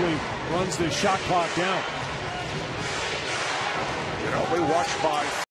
quickly runs the shot clock down. We watch by